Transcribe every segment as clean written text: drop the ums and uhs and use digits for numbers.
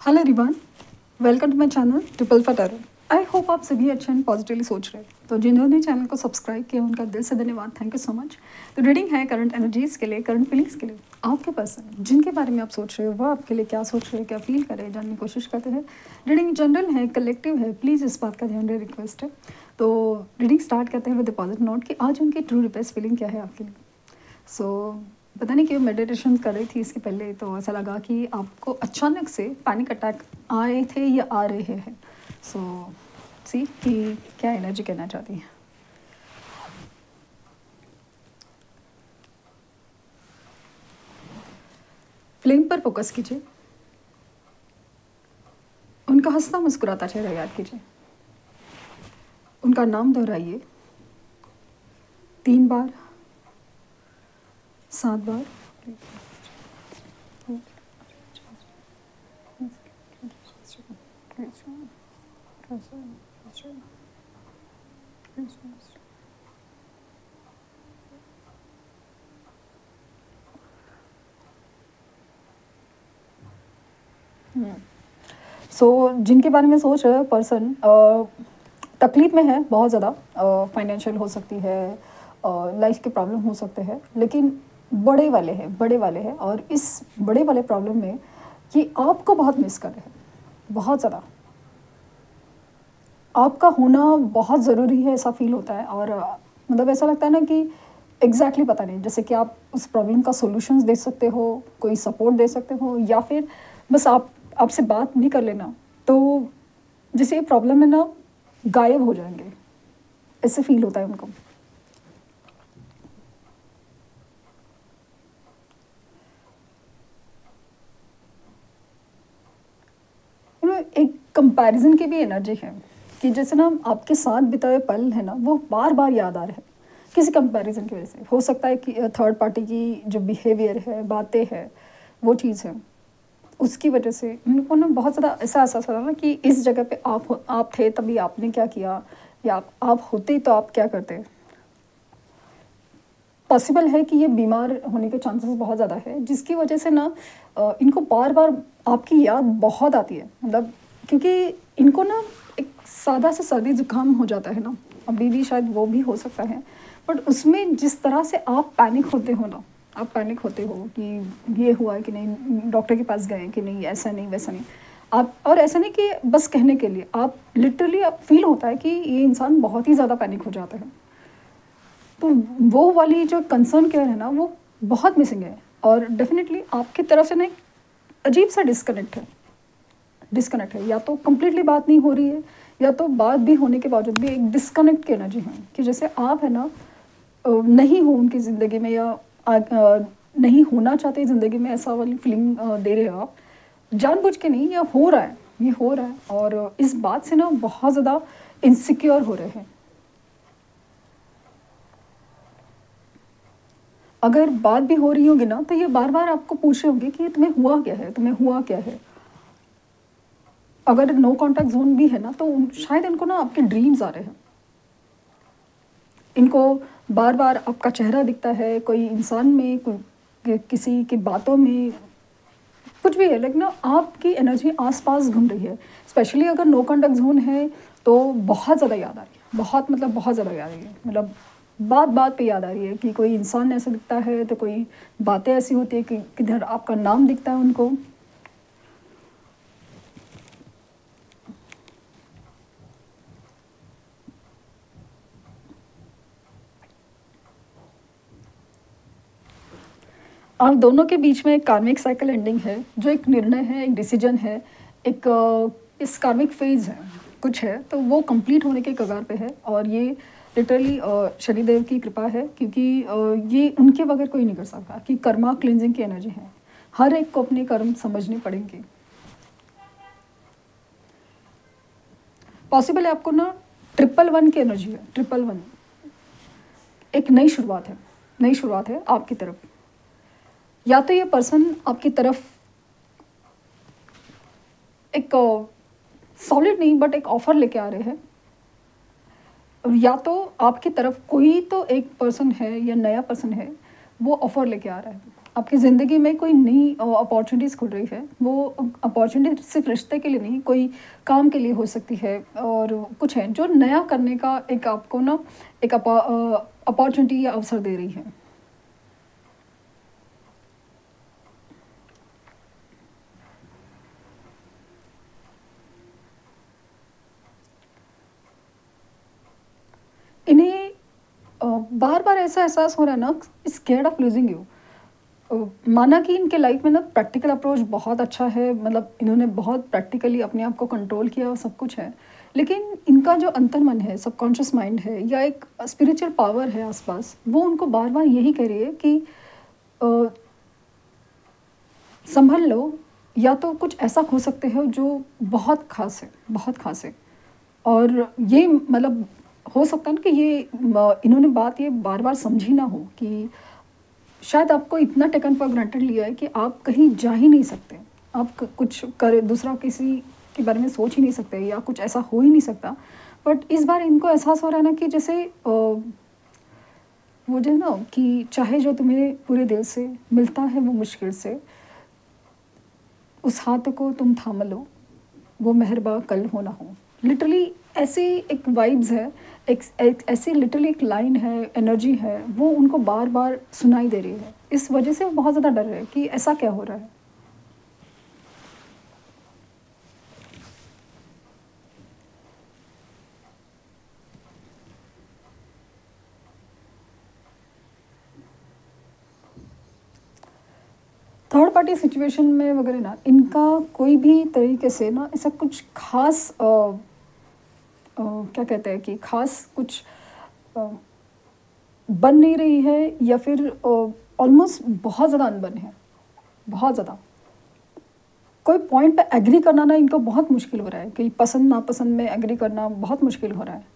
Hello everyone, welcome to my channel triple four tarot. I hope आप सभी अच्छे and positively सोच रहे हैं। तो जिन्होंने चैनल को सब्सक्राइब किया उनका दिल से धन्यवाद, थैंक यू सो मच। तो रीडिंग है करंट एनर्जीज के लिए, करंट फीलिंग्स के लिए। आपके पर्सन जिनके बारे में आप सोच रहे हो वो आपके लिए क्या सोच रहे हैं, क्या फील कर रहे हैं, जानने की कोशिश करते हैं। रीडिंग जनरल है, कलेक्टिव है, प्लीज़ इस बात का ध्यान रहे, रिक्वेस्ट है। तो रीडिंग स्टार्ट करते हैं विद डिपॉजिट नोट कि आज उनकी ट्रू डिपेस्ट फीलिंग क्या है आपके लिए। सो पता नहीं क्यों मेडिटेशन कर रही थी इसके पहले, तो ऐसा लगा कि आपको अचानक से पैनिक अटैक आए थे या आ रहे हैं। सो सी कि क्या एनर्जी कहना चाहती है। फ्लेम पर फोकस कीजिए, उनका हंसता मुस्कुराता चेहरा याद कीजिए, उनका नाम दोहराइए 3 बार, 7 बार। जिनके बारे में सोच रहे हैं पर्सन तकलीफ में है बहुत ज़्यादा, फाइनेंशियल हो सकती है, लाइफ के प्रॉब्लम हो सकते हैं, लेकिन बड़े वाले हैं और इस बड़े वाले प्रॉब्लम में ये आपको बहुत मिस कर रहे हैं, बहुत ज़्यादा आपका होना बहुत ज़रूरी है, ऐसा फील होता है। और मतलब ऐसा लगता है ना कि एग्जैक्टली पता नहीं, जैसे कि आप उस प्रॉब्लम का सॉल्यूशंस दे सकते हो, कोई सपोर्ट दे सकते हो, या फिर बस आपसे बात भी कर लेना तो जैसे ये प्रॉब्लम है ना गायब हो जाएंगे, ऐसे फील होता है उनको। एक कंपैरिजन की भी एनर्जी है कि जैसे ना आपके साथ बिताए पल है ना वो बार बार याद आ रहे हैं किसी कंपैरिजन की वजह से। हो सकता है कि थर्ड पार्टी की जो बिहेवियर है, बातें हैं, वो चीज़ है, उसकी वजह से उनको ना बहुत ज़्यादा ऐसा एहसास हो रहा ना कि इस जगह पे आप थे तभी आपने क्या किया, या आप होते तो आप क्या करते। पॉसिबल है कि ये बीमार होने के चांसेस बहुत ज़्यादा है, जिसकी वजह से ना इनको बार बार आपकी याद बहुत आती है। मतलब क्योंकि इनको ना एक सादा सा सर्दी जुकाम हो जाता है ना, अभी भी शायद वो भी हो सकता है, बट उसमें जिस तरह से आप पैनिक होते हो ना, आप पैनिक होते हो कि ये हुआ है कि नहीं, डॉक्टर के पास गए कि नहीं, ऐसा नहीं वैसा नहीं, आप और ऐसा नहीं कि बस कहने के लिए, आप लिटरली आप फील होता है कि ये इंसान बहुत ही ज़्यादा पैनिक हो जाता है। तो वो वाली जो कंसर्न केयर है ना वो बहुत मिसिंग है, और डेफिनेटली आपकी तरफ से ना एक अजीब सा डिस्कनेक्ट है, या तो कम्प्लीटली बात नहीं हो रही है, या तो बात भी होने के बावजूद भी एक डिस्कनेक्ट की एनर्जी है कि जैसे आप है ना नहीं हो उनकी ज़िंदगी में, या नहीं होना चाहते ज़िंदगी में, ऐसा वाली फीलिंग दे रहे हो आप जानबूझ के नहीं, या हो रहा है, ये हो रहा है, और इस बात से ना बहुत ज़्यादा इनसिक्योर हो रहे हैं। अगर बात भी हो रही होगी ना तो ये बार बार आपको पूछ रहे होंगे कि तुम्हें हुआ क्या है, तुम्हें हुआ क्या है। अगर नो कांटेक्ट जोन भी है ना तो शायद इनको ना आपके ड्रीम्स आ रहे हैं, इनको बार बार आपका चेहरा दिखता है, कोई इंसान में, किसी की बातों में, कुछ भी है, लेकिन ना आपकी एनर्जी आसपास घूम रही है। स्पेशली अगर नो कांटेक्ट जोन है तो बहुत ज़्यादा याद आ रही है, बहुत ज़्यादा याद आ रही है। मतलब बात बात पे याद आ रही है कि कोई इंसान ऐसा दिखता है, तो कोई बातें ऐसी होती है कि किधर आपका नाम दिखता है उनको। आप दोनों के बीच में एक कार्मिक साइकिल एंडिंग है, जो एक निर्णय है, एक डिसीजन है, एक इस कार्मिक फेज है कुछ है, तो वो कंप्लीट होने के कगार पे है। और ये लिटरली शनिदेव की कृपा है, क्योंकि ये उनके बगैर कोई नहीं कर सकता, कि कर्मा क्लिनजिंग की एनर्जी है, हर एक को अपने कर्म समझने पड़ेंगे। पॉसिबल है आपको ना 111 की एनर्जी है, 111 एक नई शुरुआत है आपकी तरफ। या तो ये पर्सन आपकी तरफ एक सॉलिड नहीं बट एक ऑफर लेके आ रहे हैं, या तो आपकी तरफ कोई तो एक पर्सन है या नया पर्सन है वो ऑफर लेके आ रहा है, आपकी ज़िंदगी में कोई नई अपॉर्चुनिटीज़ खुल रही है। वो अपॉर्चुनिटी सिर्फ रिश्ते के लिए नहीं, कोई काम के लिए हो सकती है, और कुछ है जो नया करने का एक आपको ना एक अपॉर्चुनिटी या अवसर दे रही है। इन्हें बार बार ऐसा एहसास हो रहा है ना, स्केर्ड ऑफ लूजिंग यू। माना कि इनके लाइफ में ना प्रैक्टिकल अप्रोच बहुत अच्छा है, मतलब इन्होंने बहुत प्रैक्टिकली अपने आप को कंट्रोल किया और सब कुछ है, लेकिन इनका जो अंतर्मन है, सबकॉन्शियस माइंड है या एक स्पिरिचुअल पावर है आसपास, वो उनको बार बार यही कह रही है कि अ, संभल लो, या तो कुछ ऐसा हो सकते हो जो बहुत खास है, बहुत खास है। और ये मतलब हो सकता है ना कि ये इन्होंने बात ये बार बार समझी ना हो कि शायद आपको इतना टेकन फॉर ग्रांटेड लिया है कि आप कहीं जा ही नहीं सकते। आप कुछ करे, दूसरा किसी के बारे में सोच ही नहीं सकते, या कुछ ऐसा हो ही नहीं सकता। बट इस बार इनको एहसास हो रहा है ना कि जैसे वो जो है ना कि चाहे जो तुम्हें पूरे दिल से मिलता है वो मुश्किल से, उस हाथ को तुम थाम लो, वो मेहरबा कल हो ना हो। लिटरली ऐसी एक वाइब्स है, एक ऐसी लिटरली एक लाइन है, एनर्जी है, वो उनको बार बार सुनाई दे रही है। इस वजह से वो बहुत ज़्यादा डर रहे हैं कि ऐसा क्या हो रहा है। थर्ड पार्टी सिचुएशन में वगैरह ना, इनका कोई भी तरीके से ना ऐसा कुछ खास क्या कहते हैं कि खास कुछ अ, बन नहीं रही है, या फिर ऑलमोस्ट बहुत ज़्यादा अनबन है, बहुत ज़्यादा। कोई पॉइंट पे एग्री करना ना इनको बहुत मुश्किल हो रहा है, कि पसंद नापसंद में एग्री करना बहुत मुश्किल हो रहा है।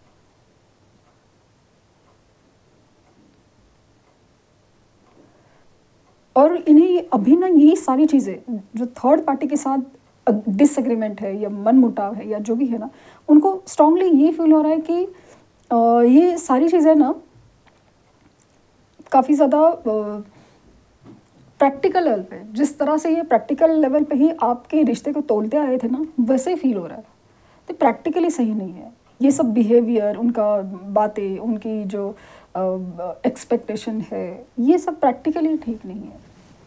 और इन्हें अभी ना यही सारी चीज़ें जो थर्ड पार्टी के साथ डिसएग्रीमेंट है या मनमुटाव है या जो भी है ना, उनको स्ट्रांगली ये फील हो रहा है कि ये सारी चीज़ें ना काफ़ी ज़्यादा प्रैक्टिकल लेवल पे, जिस तरह से ये प्रैक्टिकल लेवल पे ही आपके रिश्ते को तोड़ते आए थे ना, वैसे ही फील हो रहा है। तो प्रैक्टिकली सही नहीं है ये सब बिहेवियर, उनका बातें, उनकी जो एक्सपेक्टेशन है, ये सब प्रैक्टिकली ठीक नहीं है।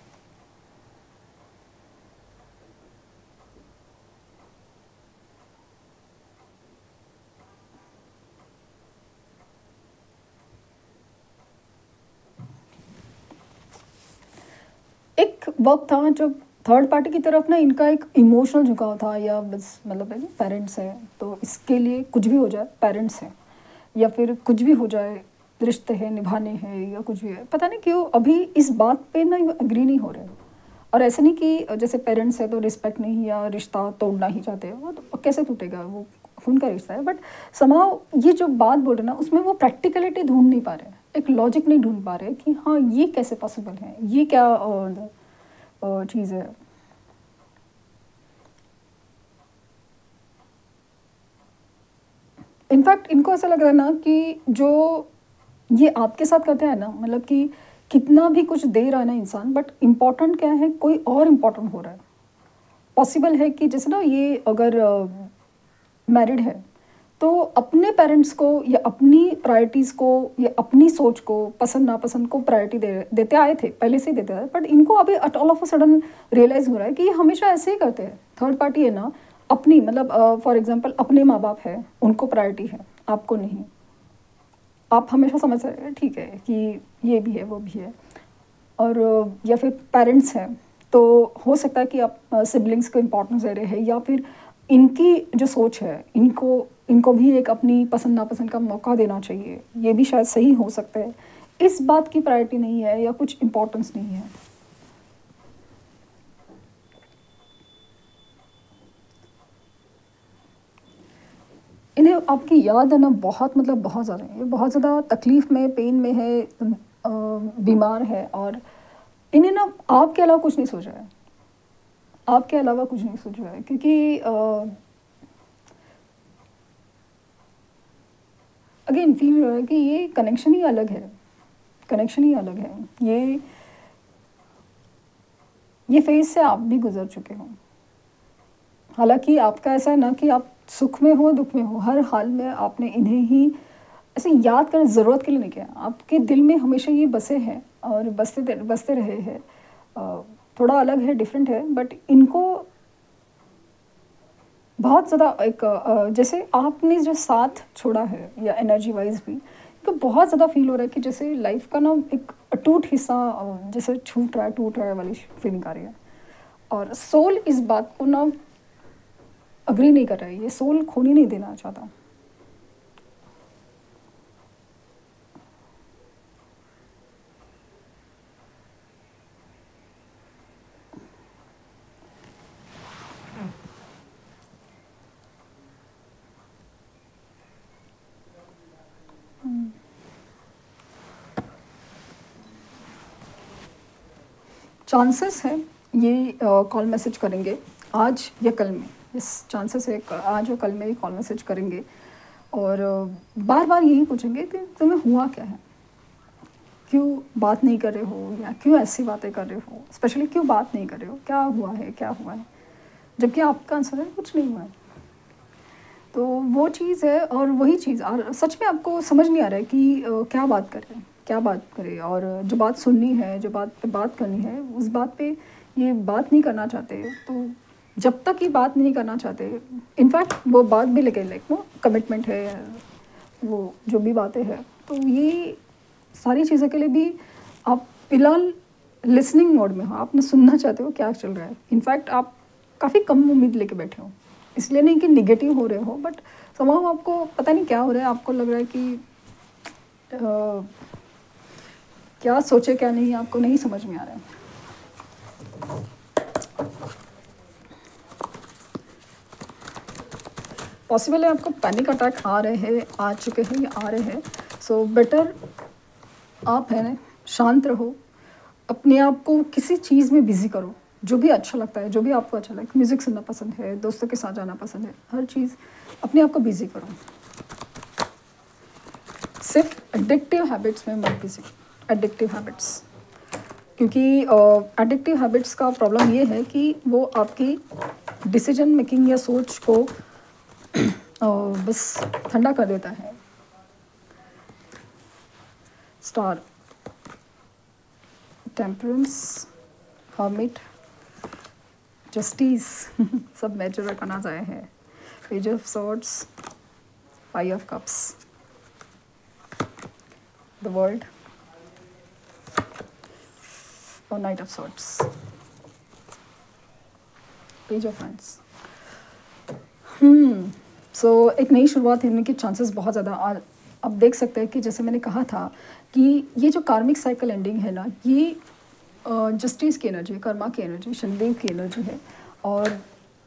एक वक्त था जब थर्ड पार्टी की तरफ ना इनका एक इमोशनल झुकाव था, या बस मतलब है पेरेंट्स हैं तो इसके लिए कुछ भी हो जाए, पेरेंट्स हैं, या फिर कुछ भी हो जाए, रिश्ते हैं निभाने हैं, या कुछ भी है, पता नहीं क्यों अभी इस बात पे ना एग्री नहीं हो रहे। और ऐसा नहीं कि जैसे पेरेंट्स है तो रिस्पेक्ट नहीं या रिश्ता तोड़ना ही चाहते हैं, वो तो कैसे टूटेगा, वो खून का रिश्ता है। बट समाव ये जो बात बोल रहे हैं ना, उसमें वो प्रैक्टिकलिटी ढूंढ नहीं पा रहे, एक लॉजिक नहीं ढूंढ पा रहे कि हाँ ये कैसे पॉसिबल है, ये क्या चीज़ है। इनफैक्ट इनको ऐसा लग रहा है ना कि जो ये आपके साथ करते हैं ना, मतलब कि कितना भी कुछ दे रहा है ना इंसान, बट इम्पॉर्टेंट क्या है, कोई और इम्पॉर्टेंट हो रहा है। पॉसिबल है कि जैसे ना ये अगर मैरिड है तो अपने पेरेंट्स को या अपनी प्रायोरिटीज़ को या अपनी सोच को, पसंद नापसंद को प्रायोरिटी देते आए थे, पहले से ही देते आए, बट इनको अभी all of a sudden realise हो रहा है कि ये हमेशा ऐसे ही करते हैं। थर्ड पार्टी है ना, अपनी मतलब फॉर एग्जांपल अपने माँ बाप है, उनको प्रायोरिटी है, आपको नहीं। आप हमेशा समझ रहे हैं ठीक है कि ये भी है वो भी है। और या फिर पेरेंट्स हैं तो हो सकता है कि आप सिबलिंग्स को इम्पोर्टेंस दे रहे हैं, या फिर इनकी जो सोच है, इनको इनको भी एक अपनी पसंद नापसंद का मौका देना चाहिए, ये भी शायद सही हो सकता है। इस बात की प्रायोरिटी नहीं है या कुछ इम्पोर्टेंस नहीं है। इन्हें आपकी याद है ना बहुत, मतलब बहुत ज़्यादा है, ये बहुत ज़्यादा तकलीफ़ में, पेन में है, बीमार है, और इन्हें ना आपके अलावा कुछ नहीं सोच रहा है, आपके अलावा कुछ नहीं सोच रहा है, क्योंकि अगेन फील हो रहा है कि ये कनेक्शन ही अलग है, कनेक्शन ही अलग है। ये ये फेज़ से आप भी गुज़र चुके हो। हालाँकि आपका ऐसा है ना कि आप सुख में हो, दुःख में हो, हर हाल में आपने इन्हें ही ऐसे याद करने ज़रूरत के लिए नहीं किया। आपके दिल में हमेशा ये बसे हैं और बसते रहे हैं। थोड़ा अलग है, डिफरेंट है, बट इनको बहुत ज़्यादा एक जैसे आपने जो साथ छोड़ा है या एनर्जी वाइज़ भी, तो बहुत ज़्यादा फ़ील हो रहा है कि जैसे लाइफ़ का ना एक अटूट हिस्सा जैसे टूट रहा है वाली फीलिंग आ रही है। और सोल इस बात को ना एग्री नहीं कर रहा है, ये सोल खोने नहीं देना चाहता। चांसेस है ये कॉल मैसेज करेंगे आज या कल में। इस चांसेस है आज या कल में ये कॉल मैसेज करेंगे और बार बार यही पूछेंगे कि तुम्हें हुआ क्या है, क्यों बात नहीं कर रहे हो या क्यों ऐसी बातें कर रहे हो, स्पेशली क्यों बात नहीं कर रहे हो, क्या हुआ है, क्या हुआ है, जबकि आपका आंसर है कुछ नहीं हुआ है। तो वो चीज़ है और वही चीज़, और सच में आपको समझ नहीं आ रहा है कि क्या बात करें, क्या बात करें। और जो बात सुननी है, जो बात पे बात करनी है, उस बात पे ये बात नहीं करना चाहते। तो जब तक ये बात नहीं करना चाहते, इनफैक्ट वो बात भी लेके लाइक वो कमिटमेंट है, वो जो भी बातें हैं, तो ये सारी चीज़ों के लिए भी आप फिलहाल लिसनिंग मोड में हो, आपने सुनना चाहते हो क्या चल रहा है। इनफैक्ट आप काफ़ी कम उम्मीद लेके बैठे हो, इसलिए नहीं कि निगेटिव हो रहे हो, बट समाव आपको पता नहीं क्या हो रहा है, आपको लग रहा है कि क्या सोचे क्या नहीं, आपको नहीं समझ में आ रहा है। पॉसिबल है आपको पैनिक अटैक आ रहे हैं, आ चुके हैं या आ रहे हैं। सो बेटर आप है ना शांत रहो, अपने आप को किसी चीज़ में बिज़ी करो, जो भी अच्छा लगता है, जो भी आपको अच्छा लगता है। म्यूज़िक सुनना पसंद है, दोस्तों के साथ जाना पसंद है, हर चीज़ अपने आप को बिज़ी करो। सिर्फ एडिक्टिव हैबिट्स में मत बिज़ी, एडिक्टिव हैबिट्स, क्योंकि एडिक्टिव हैबिट्स का प्रॉब्लम ये है कि वो आपकी डिसीजन मेकिंग या सोच को बस ठंडा कर देता है। स्टार, टेम्परेंस, हर्मिट, जस्टिस सब मेजर करना आए हैं। Page of swords, five of cups, the world और knight of swords, page of hands. So एक नई शुरुआत होने के चांसेस बहुत ज़्यादा। आप देख सकते हैं कि जैसे मैंने कहा था कि ये जो कार्मिक साइकिल एंडिंग है ना, ये जस्टिस की एनर्जी, कर्मा की एनर्जी, शनिदेव की एनर्जी है। और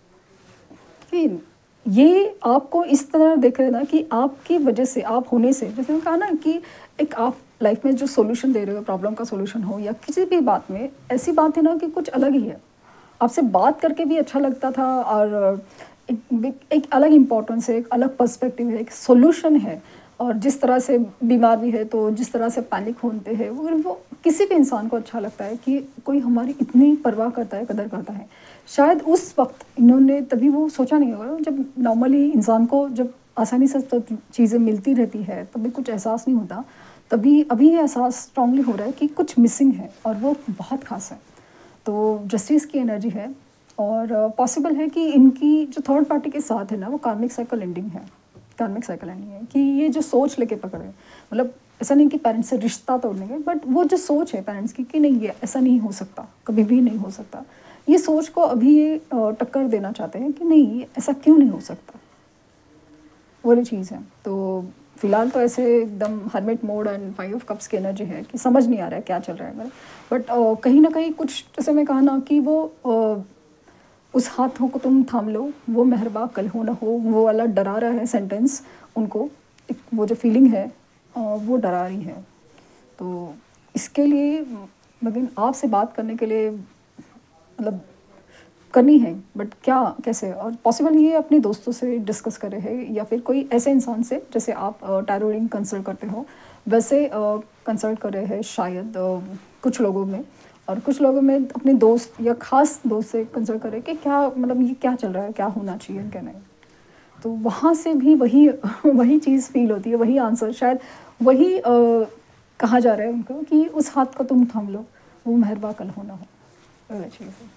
ये आपको इस तरह देख रहे ना कि आपकी वजह से, आप होने से, जैसे मैंने कहा ना कि एक आप लाइफ में जो सॉल्यूशन दे रहे हो, प्रॉब्लम का सॉल्यूशन हो या किसी भी बात में, ऐसी बात है ना कि कुछ अलग ही है। आपसे बात करके भी अच्छा लगता था और एक अलग इम्पोर्टेंस है, एक अलग पर्सपेक्टिव है, एक सॉल्यूशन है। और जिस तरह से बीमार भी है तो जिस तरह से पैनिक होते हैं, वो किसी भी इंसान को अच्छा लगता है कि कोई हमारी इतनी परवाह करता है, कदर करता है। शायद उस वक्त इन्होंने तभी वो सोचा नहीं होगा, जब नॉर्मली इंसान को जब आसानी से तो चीज़ें मिलती रहती है तभी कुछ एहसास नहीं होता। तभी अभी ये एहसास स्ट्रांगली हो रहा है कि कुछ मिसिंग है और वो बहुत खास है। तो जस्टिस की एनर्जी है और पॉसिबल है कि इनकी जो थर्ड पार्टी के साथ है ना, वो कार्मिक साइकिल एंडिंग है। कार्मिक साइकिल एंडिंग है कि ये जो सोच लेके पकड़े, मतलब ऐसा नहीं कि पेरेंट्स से रिश्ता तोड़ने के, बट वो जो सोच है पेरेंट्स की कि नहीं, ये ऐसा नहीं हो सकता, कभी भी नहीं हो सकता, ये सोच को अभी ये टक्कर देना चाहते हैं कि नहीं, ये ऐसा क्यों नहीं हो सकता, वाली चीज़ है। तो फिलहाल तो ऐसे एकदम hermit mode and five of cups की एनर्जी है कि समझ नहीं आ रहा है क्या चल रहा है। बट कहीं ना कहीं कुछ, जैसे मैं कहा ना कि वो उस हाथों को तुम थाम लो, वो मेहरबा कल हो ना हो, वो वाला डरा रहा है सेंटेंस उनको, एक वो जो फीलिंग है वो डरा रही है। तो इसके लिए लेकिन आपसे बात करने के लिए मतलब करनी है, बट क्या, कैसे, और पॉसिबल ये अपने दोस्तों से डिस्कस करे है या फिर कोई ऐसे इंसान से, जैसे आप टैरो रीडिंग कंसल्ट करते हो वैसे कंसल्ट कर रहे हैं शायद कुछ लोगों में। और कुछ लोगों में अपने दोस्त या ख़ास दोस्त से कंसल्ट करें कि क्या मतलब ये क्या चल रहा है, क्या होना चाहिए, क्या नहीं। तो वहाँ से भी वही वही चीज़ फील होती है, वही आंसर, शायद वही कहा जा रहा है उनको कि उस हाथ को तुम थाम लो, वो मेहरबा कल हो ना हो, वही चीज़ है।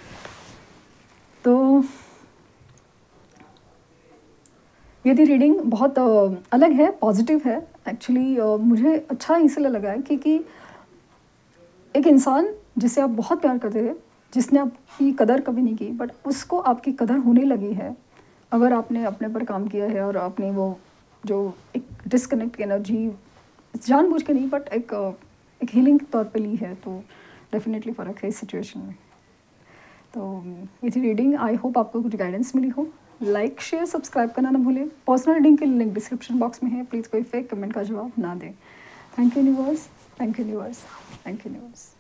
तो ये थी रीडिंग, बहुत अलग है, पॉजिटिव है एक्चुअली। मुझे अच्छा इसलिए लगा है क्योंकि एक इंसान जिसे आप बहुत प्यार करते थे, जिसने आपकी कदर कभी नहीं की, बट उसको आपकी कदर होने लगी है अगर आपने अपने पर काम किया है और आपने वो जो एक डिस्कनेक्ट की एनर्जी जानबूझ के नहीं बट एक हीलिंग के तौर पे ली है, तो डेफिनेटली फ़र्क है इस सिचुएशन में। तो ये थी रीडिंग, आई होप आपको कुछ गाइडेंस मिली हो। लाइक शेयर सब्सक्राइब करना ना भूलें। पर्सनल रीडिंग के लिंक डिस्क्रिप्शन बॉक्स में है, प्लीज़ कोई फेक कमेंट का जवाब ना दें। Thank you universe, thank you universe, thank you universe.